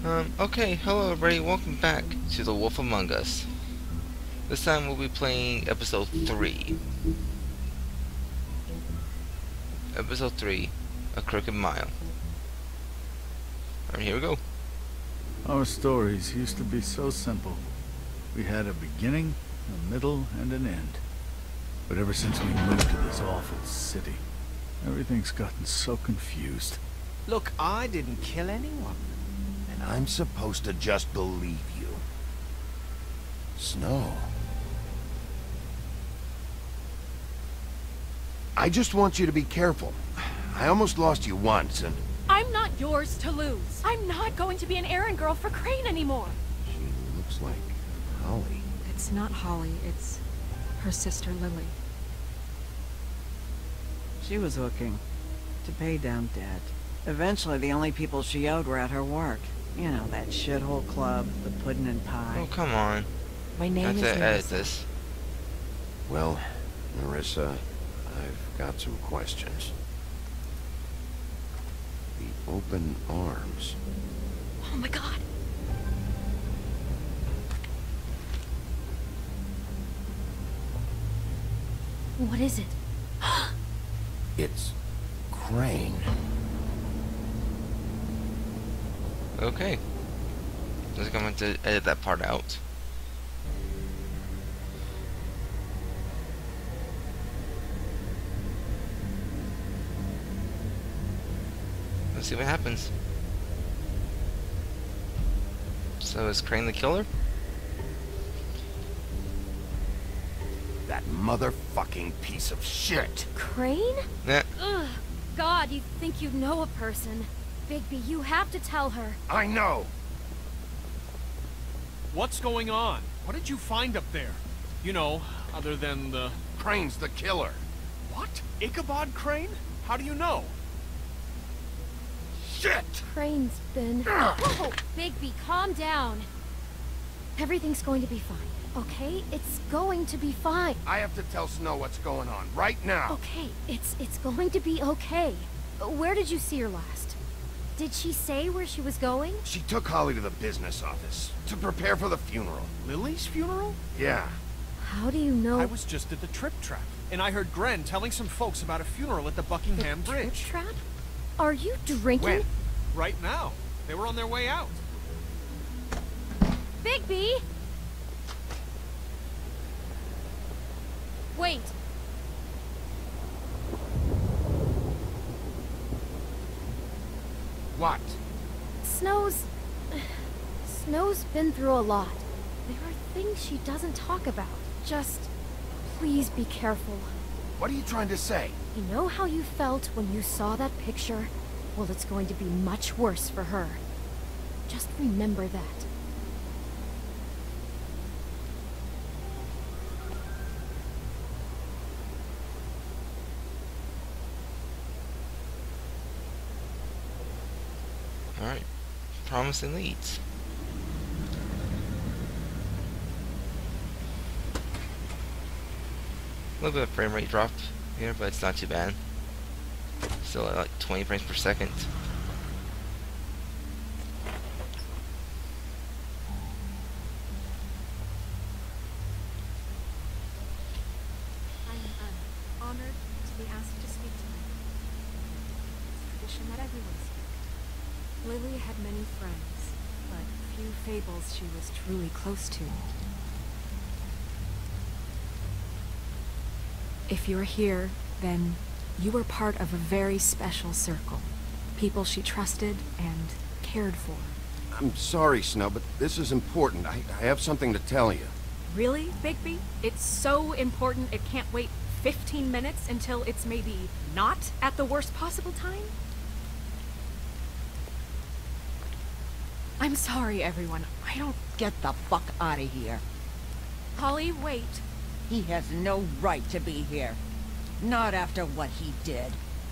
Okay, hello everybody, welcome back to The Wolf Among Us. This time we'll be playing Episode 3. Episode 3, A Crooked Mile. Alright, here we go. Our stories used to be so simple. We had a beginning, a middle, and an end. But ever since we moved to this awful city, everything's gotten so confused. Look, I didn't kill anyone. And I'm supposed to just believe you. Snow. I just want you to be careful. I almost lost you once, and... I'm not yours to lose. I'm not going to be an errand girl for Crane anymore. She looks like Holly. It's not Holly, it's her sister Lily. She was looking to pay down debt. Eventually, the only people she owed were at her work. You know, that shithole club, the pudding and pie. Oh, come on. My name I is have to edit Marissa. this. Well, Marissa, I've got some questions. The open arms. Oh my god. What is it? It's Crane. Okay. Looks like I'm going to edit that part out. Let's see what happens. So is Crane the killer? That motherfucking piece of shit. Crane? Yeah. Ugh. God, you think you know a person. Bigby, you have to tell her. I know. What's going on? What did you find up there? You know, other than the... Crane's the killer. What? Ichabod Crane? How do you know? Shit! Crane's been... Whoa! Bigby, calm down. Everything's going to be fine, okay? It's going to be fine. I have to tell Snow what's going on right now. Okay, it's going to be okay. Where did you see her last? Did she say where she was going? She took Holly to the business office to prepare for the funeral. Lily's funeral? Yeah. How do you know? I was just at the Trip Trap, and I heard Gren telling some folks about a funeral at the Buckingham the Bridge. Trip trap? Are you drinking? When? Right now. They were on their way out. Bigby! Wait. What? Snow's been through a lot. There are things she doesn't talk about. Just, please be careful. What are you trying to say? You know how you felt when you saw that picture? Well, it's going to be much worse for her. Just remember that. Alright. Promising leads. A little bit of frame rate drop here, but it's not too bad. Still at like 20 frames per second. I'm honored to be asked to speak tonight. It's tradition that everyone speak. Lily had many friends, but few fables she was truly close to. If you're here, then you were part of a very special circle. People she trusted and cared for. I'm sorry, Snow, but this is important. I have something to tell you. Really, Bigby? It's so important it can't wait 15 minutes until it's maybe not at the worst possible time? I'm sorry, everyone. I don't... Get the fuck out of here. Holly, wait. He has no right to be here. Not after what he did.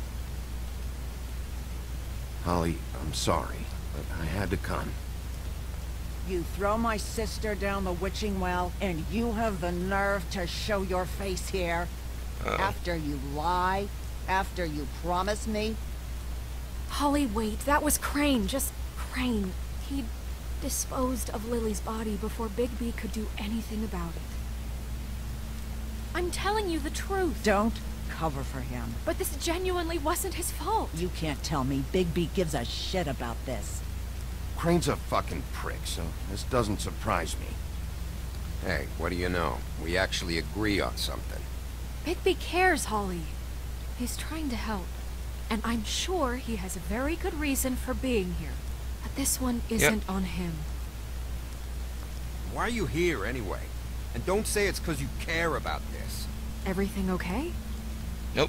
Holly, I'm sorry, but I had to come. You throw my sister down the witching well, and you have the nerve to show your face here? After you lie? After you promise me? Holly, wait. That was Crane. Just Crane. He'd disposed of Lily's body before Bigby could do anything about it. I'm telling you the truth. Don't cover for him. But this genuinely wasn't his fault. You can't tell me Bigby gives a shit about this. Crane's a fucking prick, so this doesn't surprise me. Hey, what do you know? We actually agree on something. Bigby cares, Holly. He's trying to help. And I'm sure he has a very good reason for being here. But this one isn't on him. Why are you here anyway? And don't say it's because you care about this. Everything okay? Nope.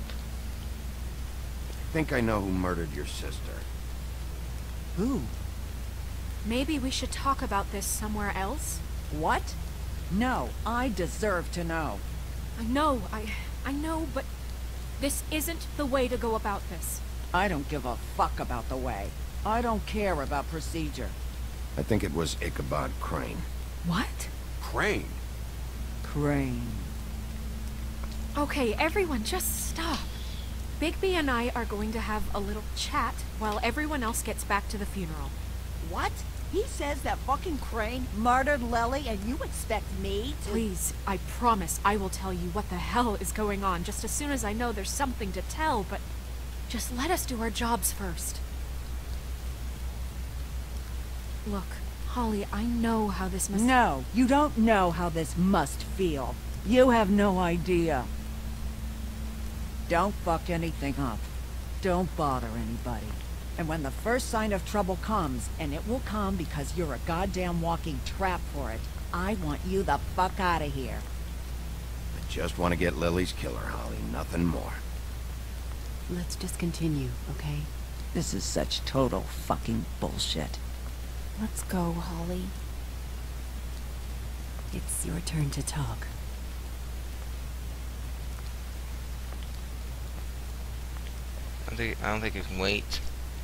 I think I know who murdered your sister. Who? Maybe we should talk about this somewhere else? What? No, I deserve to know. I know, but this isn't the way to go about this. I don't give a fuck about the way. I don't care about procedure. I think it was Ichabod Crane. What? Crane? Crane. Okay, everyone, just stop. Bigby and I are going to have a little chat while everyone else gets back to the funeral. What? He says that fucking Crane murdered Lily and you expect me to— Please, I promise I will tell you what the hell is going on just as soon as I know there's something to tell, but just let us do our jobs first. Look, Holly, I know how this must— No, you don't know how this must feel. You have no idea. Don't fuck anything up. Don't bother anybody. And when the first sign of trouble comes, and it will come because you're a goddamn walking trap for it, I want you the fuck out of here. I just want to get Lily's killer, Holly. Nothing more. Let's just continue, okay? This is such total fucking bullshit. Let's go, Holly. It's your turn to talk. I don't think I can wait.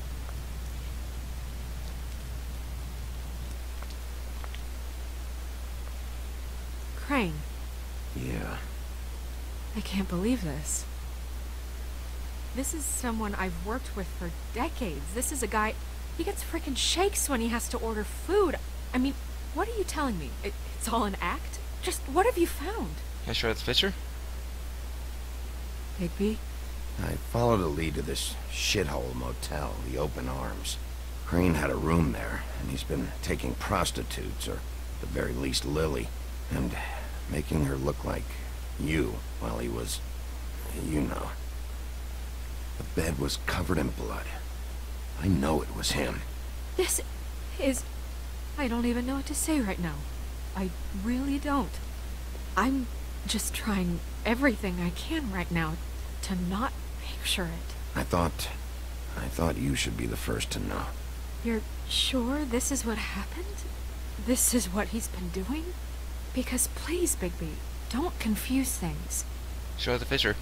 Crane. Yeah. I can't believe this. This is someone I've worked with for decades. This is a guy... He gets frickin' shakes when he has to order food. I mean, what are you telling me? It's all an act? Just what have you found? Can I show the picture? Bigby? I followed a lead to this shithole motel, the Open Arms. Crane had a room there, and he's been taking prostitutes, or at the very least Lily, and making her look like you while he was... you know. The bed was covered in blood. I know it was him. This is... I don't even know what to say right now. I really don't. I'm just trying everything I can right now to not picture it. I thought you should be the first to know. You're sure this is what happened? This is what he's been doing? Because please, Bigby, don't confuse things. Show the picture.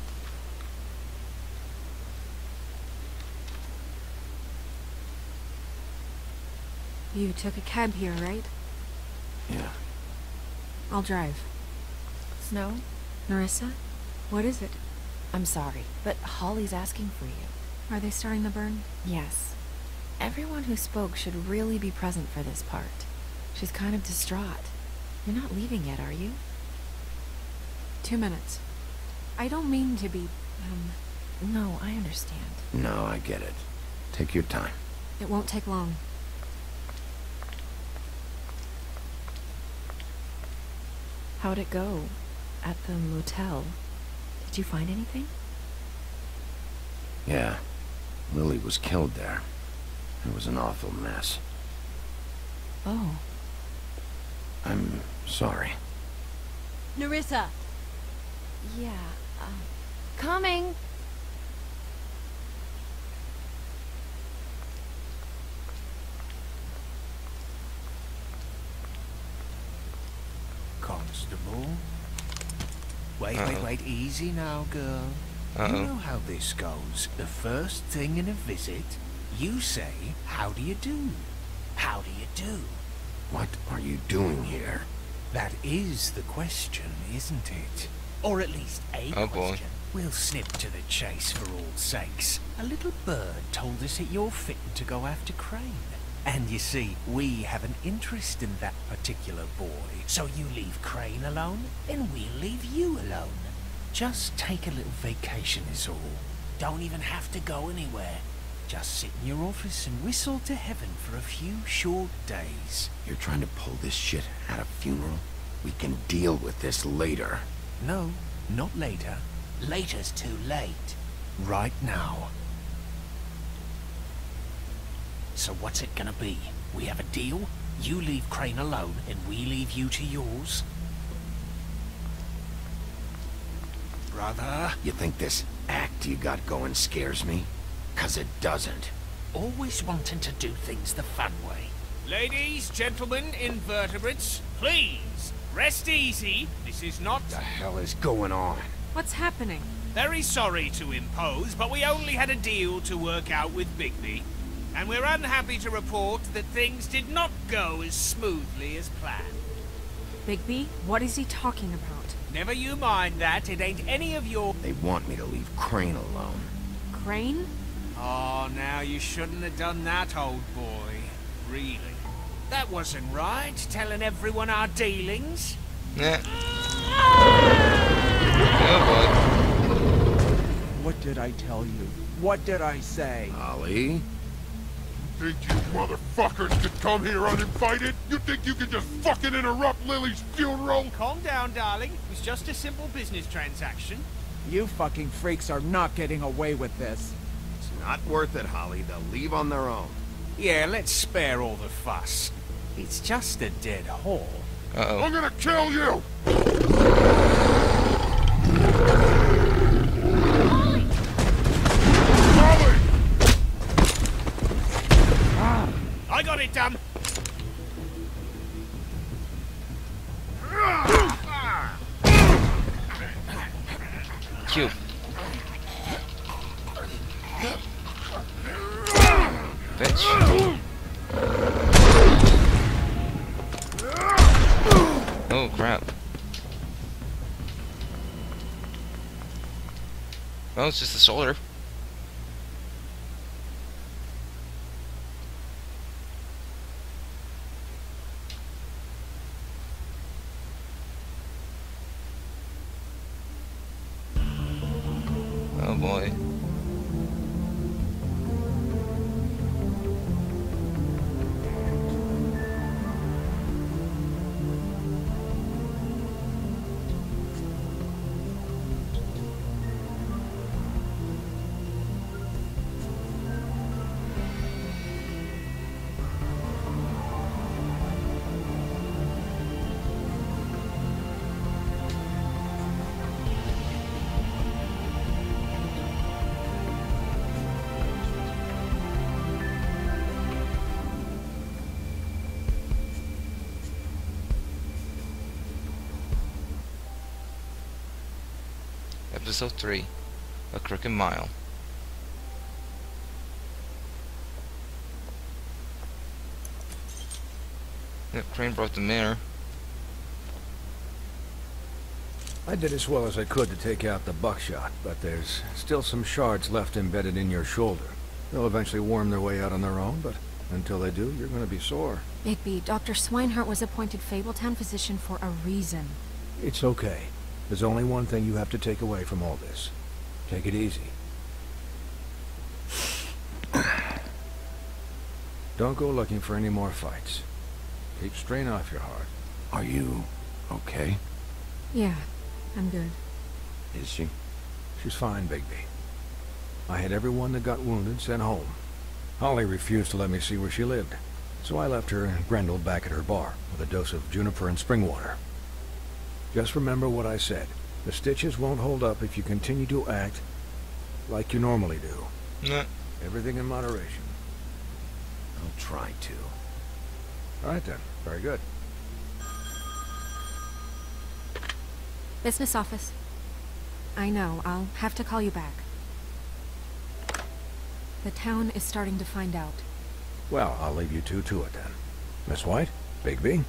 You took a cab here, right? Yeah. I'll drive. Snow? Nerissa? What is it? I'm sorry, but Holly's asking for you. Are they starting the burn? Yes. Everyone who spoke should really be present for this part. She's kind of distraught. You're not leaving yet, are you? 2 minutes. I don't mean to be, No, I understand. No, I get it. Take your time. It won't take long. How'd it go? At the motel? Did you find anything? Yeah. Lily was killed there. It was an awful mess. Oh. I'm sorry. Nerissa! Yeah, Coming! Constable? Wait, easy now, girl. You know how this goes. The first thing in a visit, you say, how do you do? How do you do? What are you doing here? That is the question, isn't it? Or at least a Oh, question. We'll snip to the chase for all sakes. A little bird told us that you're fitting to go after Crane. And you see, we have an interest in that particular boy. So you leave Crane alone, and we'll leave you alone. Just take a little vacation is all. Don't even have to go anywhere. Just sit in your office and whistle to heaven for a few short days. You're trying to pull this shit at a funeral? We can deal with this later. No, not later. Later's too late. Right now. So what's it gonna be? We have a deal? You leave Crane alone, and we leave you to yours? Brother? You think this act you got going scares me? 'Cause it doesn't. Always wanting to do things the fun way. Ladies, gentlemen, invertebrates, please, rest easy. This is not... What the hell is going on? What's happening? Very sorry to impose, but we only had a deal to work out with Bigby. And we're unhappy to report that things did not go as smoothly as planned. Bigby, what is he talking about? Never you mind that, it ain't any of your... They want me to leave Crane alone. Crane? Oh, now you shouldn't have done that, old boy. Really. That wasn't right, telling everyone our dealings. Yeah. Oh boy. What did I tell you? What did I say? Ollie? Think you motherfuckers could come here uninvited? You think you can just fucking interrupt Lily's funeral? Calm down, darling. It was just a simple business transaction. You fucking freaks are not getting away with this. It's not worth it, Holly. They'll leave on their own. Yeah, let's spare all the fuss. It's just a dead hole. Uh-oh. I'm gonna kill you! Holly! I got it done. Q. Bitch. Oh crap. Oh, it's just a shoulder. Oh boy. Episode 3, A Crooked Mile. Yep, Crane brought the mirror. I did as well as I could to take out the buckshot, but there's still some shards left embedded in your shoulder. They'll eventually worm their way out on their own, but until they do, you're gonna be sore. Bigby, Dr. Swinehart was appointed Fabletown physician for a reason. It's okay. There's only one thing you have to take away from all this. Take it easy. Don't go looking for any more fights. Keep strain off your heart. Are you okay? Yeah, I'm good. Is she? She's fine, Bigby. I had everyone that got wounded sent home. Holly refused to let me see where she lived, so I left her and Grendel back at her bar with a dose of juniper and spring water. Just remember what I said. The stitches won't hold up if you continue to act like you normally do. Nah. Everything in moderation. I'll try to. All right then. Very good. Business office. I know, I'll have to call you back. The town is starting to find out. Well, I'll leave you two to it then. Miss White, Bigby.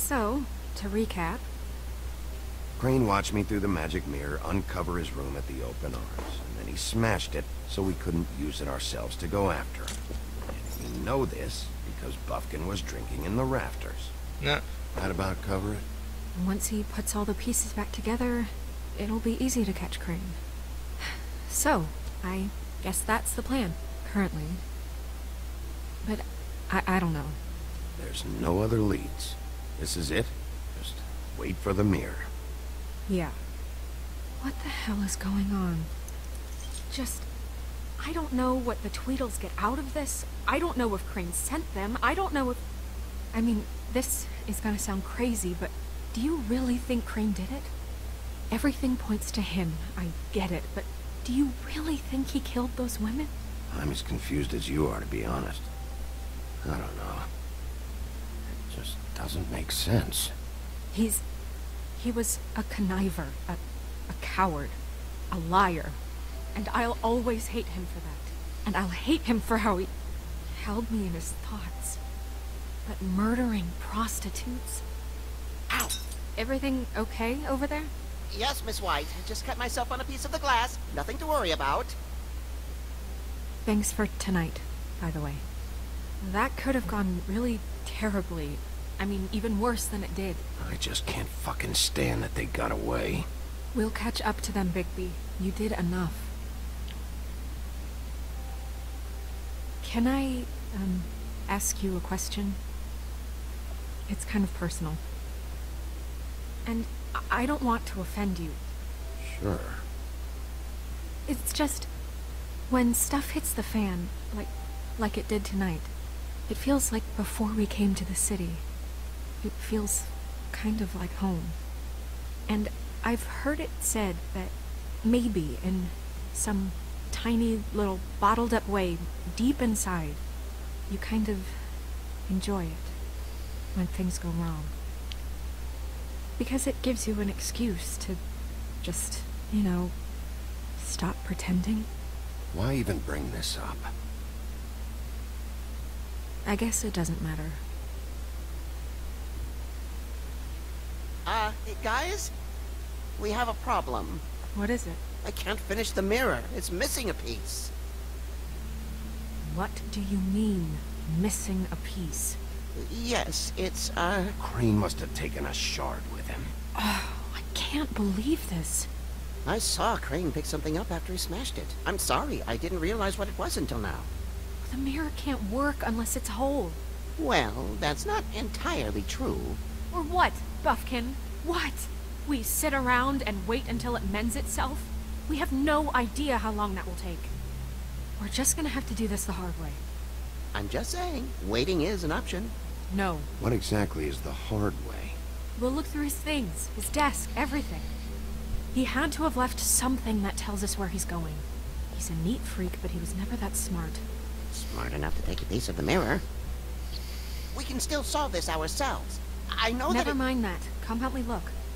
So, to recap, Crane watched me through the magic mirror uncover his room at the open arms, and then he smashed it so we couldn't use it ourselves to go after him. And we know this because Buffkin was drinking in the rafters. No. That about cover it? once he puts all the pieces back together, it'll be easy to catch Crane. So, I guess that's the plan, currently. But I don't know. There's no other leads. This is it. Just wait for the mirror. Yeah. What the hell is going on? I don't know what the Tweedles get out of this. I don't know if Crane sent them. I don't know if... I mean, this is gonna sound crazy, but do you really think Crane did it? Everything points to him. I get it, but do you really think he killed those women? I'm as confused as you are, to be honest. I don't know. It just doesn't make sense. He was a conniver, a coward, a liar. And I'll always hate him for that. And I'll hate him for how he held me in his thoughts. But murdering prostitutes? Ow! Everything okay over there? Yes, Miss White. Just cut myself on a piece of the glass. Nothing to worry about. Thanks for tonight, by the way. That could have gone really terribly. I mean, even worse than it did. I just can't fucking stand that they got away. We'll catch up to them, Bigby. You did enough. Can I, ask you a question? It's kind of personal. And I don't want to offend you. Sure. It's just... when stuff hits the fan, like it did tonight, it feels like before we came to the city. It feels kind of like home. And I've heard it said that maybe in some tiny little bottled up way deep inside, you kind of enjoy it when things go wrong. Because it gives you an excuse to just, you know, stop pretending. Why even bring this up? I guess it doesn't matter. Guys? We have a problem. What is it? I can't finish the mirror. It's missing a piece. What do you mean, missing a piece? Yes, it's, Crane must have taken a shard with him. Oh, I can't believe this. I saw Crane pick something up after he smashed it. I'm sorry, I didn't realize what it was until now. The mirror can't work unless it's whole. Well, that's not entirely true. Or what, Buffkin? What? We sit around and wait until it mends itself? We have no idea how long that will take. We're just gonna have to do this the hard way. I'm just saying, waiting is an option. No. What exactly is the hard way? We'll look through his things, his desk, everything. He had to have left something that tells us where he's going. He's a neat freak, but he was never that smart. Smart enough to take a piece of the mirror. We can still solve this ourselves. I know that Never mind that. Come help me look.